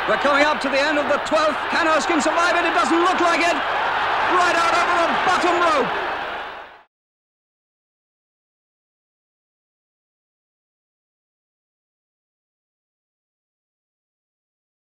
We're coming up to the end of the 12th. Can Erskine survive it? It doesn't look like it. Right out over the bottom rope.